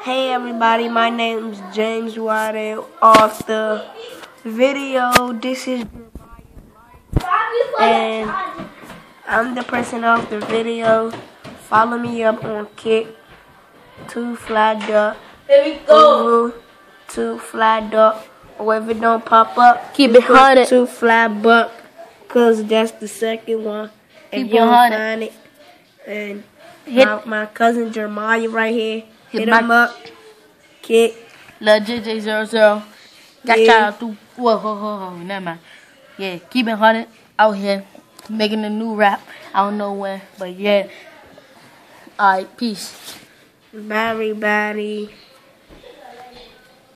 Hey everybody, my name's James Waddell. Off the video, this is and I'm the person off the video. Follow me up on Kick, 2 Fly Duck, Two Fly Duck, or if it don't pop up, keep it 100. 2 Fly Buck, cause that's the second one. If you don't find it, and my cousin Jeremiah right here, hit him up. Kick. Lil JJ00. Got y'all through. Whoa, never mind. Yeah, keep it 100 out here making a new rap. I don't know when, but yeah. Alright, peace. Bye, everybody.